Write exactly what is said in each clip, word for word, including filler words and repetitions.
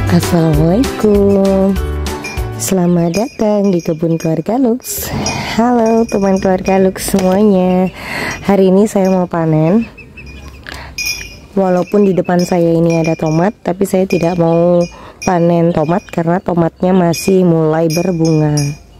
Assalamualaikum, selamat datang di kebun keluarga Lux. Halo teman keluarga Lux semuanya. Hari ini saya mau panen. Walaupun di depan saya ini ada tomat, tapi saya tidak mau panen tomat karena tomatnya masih mulai berbunga.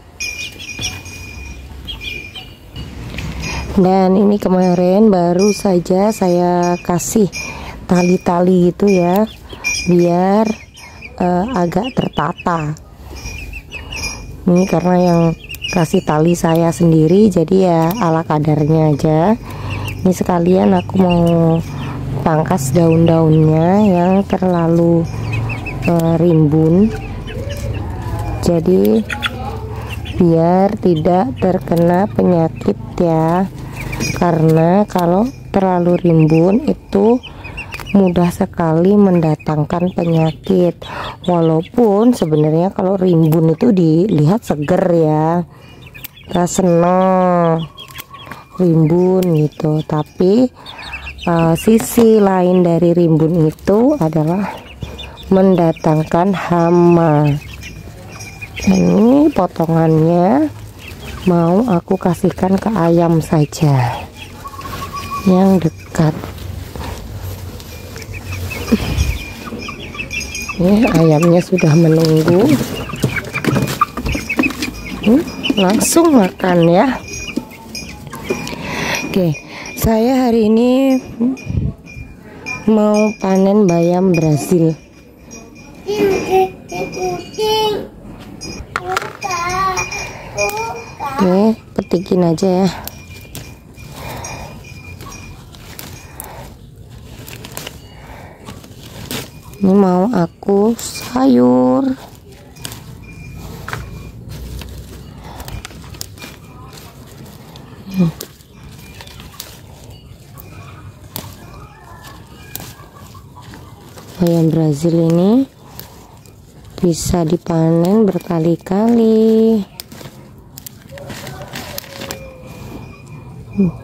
Dan ini kemarin baru saja saya kasih tali-tali itu ya, biar uh, agak tertata. Ini karena yang kasih tali saya sendiri, jadi ya ala kadarnya aja. Ini sekalian aku mau pangkas daun-daunnya yang terlalu uh, rimbun, jadi biar tidak terkena penyakit ya. Karena kalau terlalu rimbun itu mudah sekali mendatangkan penyakit. Walaupun sebenarnya kalau rimbun itu dilihat seger ya, kita seneng rimbun gitu. Tapi uh, sisi lain dari rimbun itu adalah mendatangkan hama. Ini potongannya mau aku kasihkan ke ayam saja yang dekat. Ini ayamnya sudah menunggu. Hmm, langsung makan ya. Oke, saya hari ini mau panen bayam Brazil. Oke, petikin aja ya. Ini mau aku sayur. Hmm. Bayam Brazil ini bisa dipanen berkali-kali. Hmm.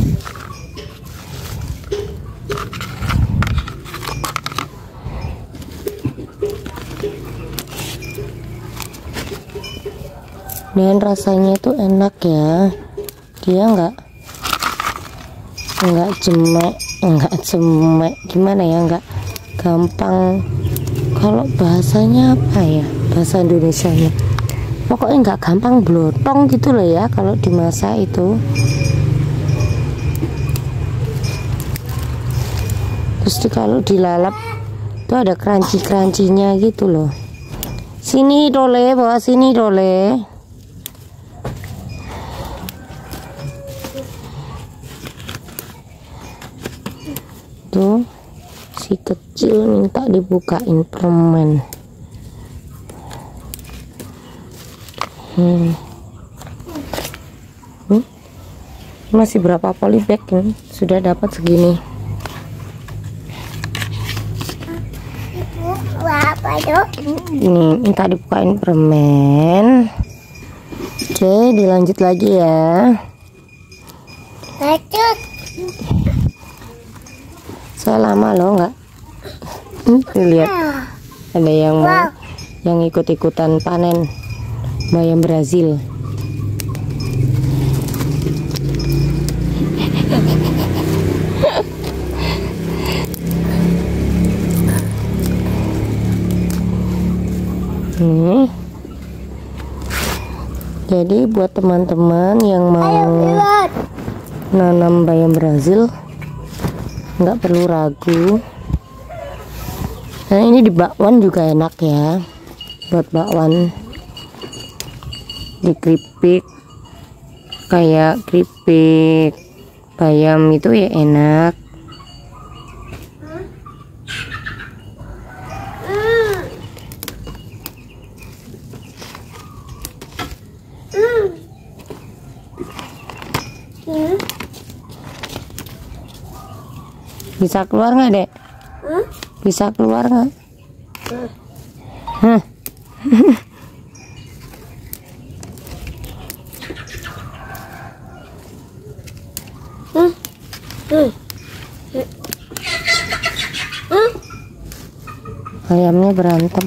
Dan rasanya itu enak ya, dia enggak enggak jemek, enggak jemek gimana ya, enggak gampang. Kalau bahasanya apa ya, bahasa Indonesianya, pokoknya enggak gampang blotong gitu loh ya kalau dimasak itu. Terus di, kalau dilalap itu ada crunchy-crunchy-nya gitu loh. Sini dole, bawa sini dole. Tuh, si kecil minta dibukain permen. Hmm. Hmm. Masih berapa polybag ini? Sudah dapat segini. Ini minta dibukain permen. Oke, dilanjut lagi ya. Lanjut. Saya lama loh nggak. Hmm, lihat ada yang mau yang ikut-ikutan panen bayam Brazil. Nih, jadi buat teman-teman yang mau nanam bayam Brazil nggak perlu ragu. Nah, ini di bakwan juga enak ya, buat bakwan, di keripik kayak keripik bayam itu ya enak. Bisa keluar nggak dek? Hmm? Bisa keluar nggak? Hmm. Hmm. Hmm. Hmm. ayamnya berantem.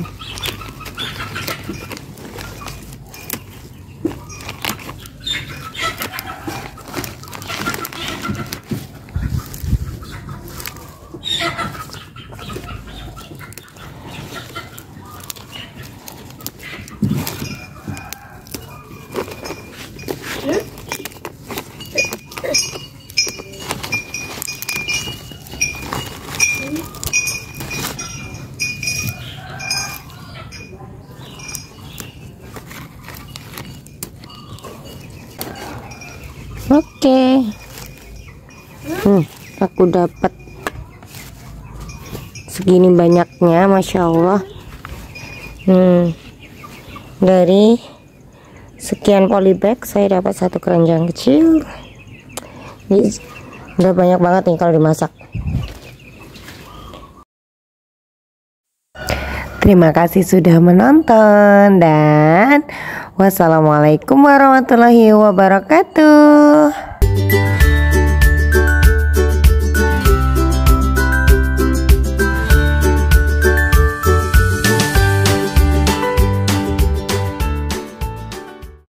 Oke, hmm, aku dapat segini banyaknya, masya Allah. Hmm, dari sekian polybag saya dapat satu keranjang kecil. Ini udah banyak banget nih kalau dimasak. Terima kasih sudah menonton dan wassalamualaikum warahmatullahi wabarakatuh.